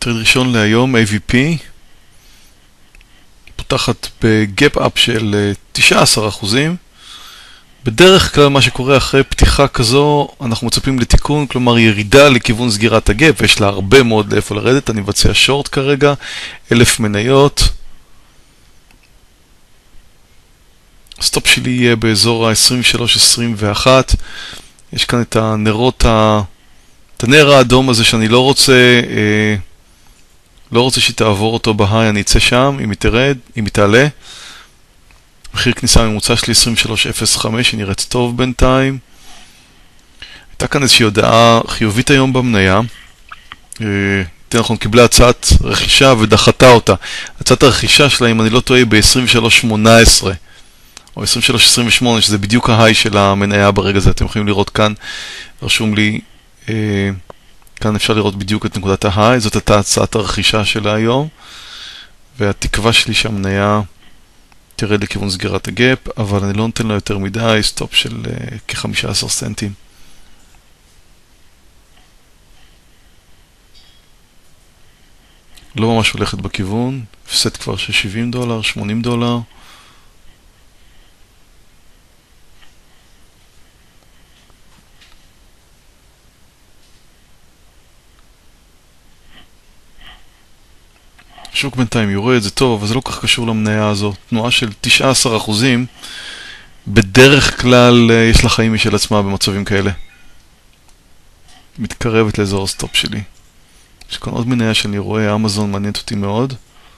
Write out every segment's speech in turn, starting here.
טרייד ראשון להיום, AVP, פותחת בגאפ אפ של 19%. בדרך כלל מה שקורה אחרי פתיחה כזו, אנחנו מצפים לתיקון, כלומר ירידה לכיוון סגירת הגאפ, ויש לה הרבה מאוד לאיפה לרדת. אני מבצע שורט כרגע, 1,000 מניות. הסטופ שלי יהיה באזור ה-23-21. יש כאן את הנרות, את הנר האדום הזה שאני לא רוצה שהיא תעבור אותו בהיי, אני אצא שם, אם היא תרד, אם היא תעלה. מחיר כניסה ממוצע שלי 23.05, היא נראית טוב בינתיים. הייתה כאן איזושהי הודעה חיובית היום במניה. אנחנו קיבלה הצעת רכישה ודחתה אותה. הצעת הרכישה שלה, אם אני לא טועה, ב-23.18 או 23.28, שזה בדיוק ההיי של המניה ברגע הזה. אתם יכולים לראות כאן, רשום לי, כאן אפשר לראות בדיוק את נקודת ההיי. זאת הייתה הצעת הרכישה שלה היום, והתקווה שלי שהמניה תרד לכיוון סגירת הגאפ, אבל אני לא נותן לה יותר מדי, סטופ של כ-15 סנטים. לא ממש הולכת בכיוון, הפסד כבר של $70, $80. שוק בינתיים יורד, זה טוב, אבל זה לא כך קשור למניה הזו. תנועה של 19%, בדרך כלל יש לה חיים משל עצמה במצבים כאלה. מתקרבת לאזור הסטופ שלי. יש כאן עוד מניה שאני רואה, אמזון מעניינת אותי מאוד.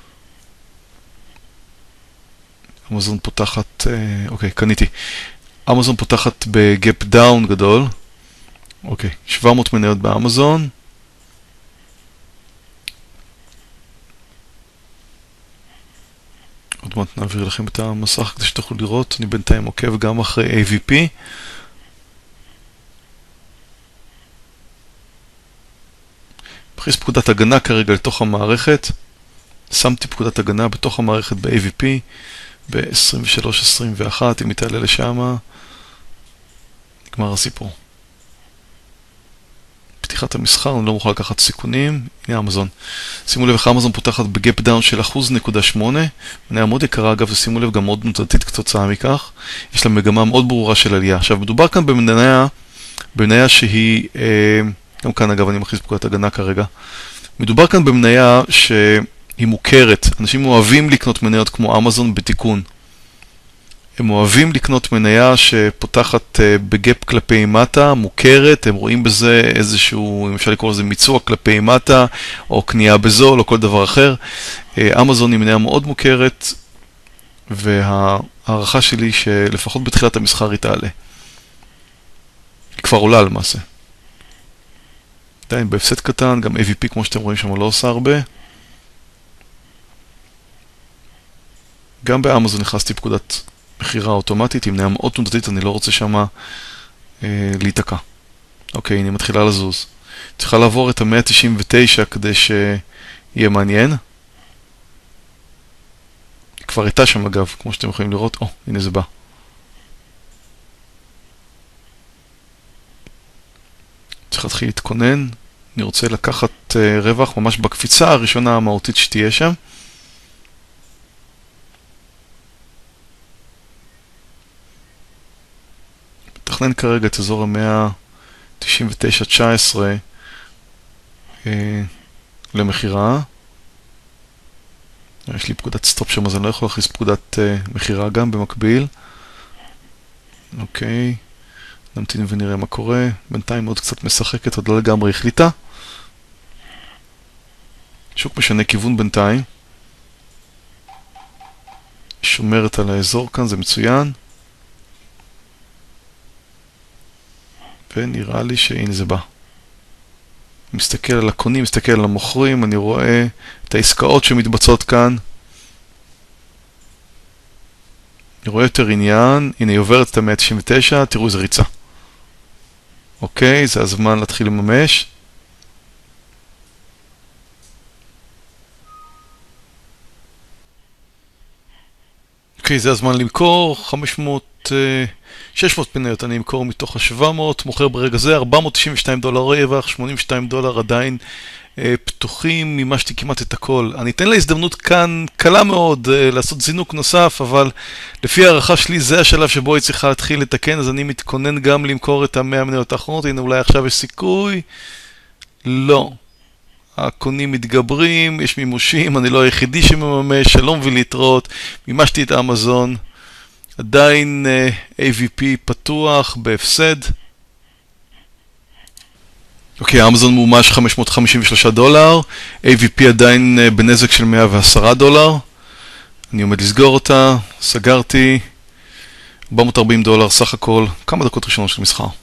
אמזון פותחת, אוקיי, קניתי. אמזון פותחת בגאפ דאון גדול. אוקיי, 700 מניות באמזון. עוד מעט נעביר לכם את המסך כדי שתוכלו לראות. אני בינתיים עוקב גם אחרי AVP. מכניס פקודת הגנה כרגע לתוך המערכת. שמתי פקודת הגנה בתוך המערכת ב-AVP ב-23-21. אם היא תעלה לשם, נגמר הסיפור. פתיחת המסחר, אני לא מוכן לקחת סיכונים. הנה אמזון. שימו לב איך אמזון פותחת בגאפ דאון של 1.8%. מניה מאוד יקרה, אגב, ושימו לב גם מאוד נותנתית כתוצאה מכך. יש לה מגמה מאוד ברורה של עלייה. עכשיו, מדובר כאן במניה שהיא, גם כאן אגב אני מכניס פקודת הגנה כרגע. מדובר כאן במניה שהיא מוכרת. אנשים אוהבים לקנות מניות כמו אמזון בתיקון. הם אוהבים לקנות מניה שפותחת בגאפ כלפי מטה, מוכרת, הם רואים בזה איזשהו, אם אפשר לקרוא לזה מיצוע כלפי מטה, או קנייה בזול, או כל דבר אחר. אמזון היא מניה מאוד מוכרת, והערכה שלי שלפחות בתחילת המסחר היא תעלה. היא כבר עולה למעשה. עדיין בהפסד קטן, גם AVP כמו שאתם רואים שם לא עושה הרבה. גם באמזון נכנסתי פקודת מחירה אוטומטית, עם מניה מאוד תנודתית, אני לא רוצה שמה להיתקע. אוקיי, הנה מתחילה לזוז. צריכה לעבור את ה-199 כדי שיהיה מעניין. כבר הייתה שם אגב, כמו שאתם יכולים לראות. הנה זה בא. צריך להתחיל להתכונן. אני רוצה לקחת רווח ממש בקפיצה הראשונה המהותית שתהיה שם. מתכנן כרגע את אזור ה-199.19 למחירה. יש לי פקודת סטופ שם, אז אני לא יכול להכניס פקודת מחירה גם במקביל. אוקיי, נמתין ונראה מה קורה. בינתיים עוד קצת משחקת, עוד לא לגמרי החליטה. שוק משנה כיוון בינתיים. שומרת על האזור כאן, זה מצוין. ונראה לי שהנה זה בא. מסתכל על הקונים, מסתכל על המוכרים, אני רואה את העסקאות שמתבצעות כאן. אני רואה יותר עניין, הנה היא עוברת את ה-199, תראו איזה ריצה. אוקיי, זה הזמן להתחיל לממש. אוקיי, זה הזמן למכור, 600 מניות אני אמכור מתוך ה-700, מוכר ברגע זה, $492 רווח, $82 עדיין פתוחים, מימשתי כמעט את הכל. אני אתן לה הזדמנות כאן קלה מאוד לעשות זינוק נוסף, אבל לפי הערכה שלי זה השלב שבו היא צריכה להתחיל לתקן, אז אני מתכונן גם למכור את ה-100 מניות האחרונות. הנה, אולי עכשיו יש סיכוי. לא. הקונים מתגברים, יש מימושים, אני לא היחידי שמממש, שלום ולהתראות, מימשתי את אמזון, עדיין AVP פתוח בהפסד. אוקיי, אמזון מומש $553, AVP עדיין בנזק של $110, אני עומד לסגור אותה, סגרתי, $440 סך הכל, כמה דקות ראשונות של מסחר.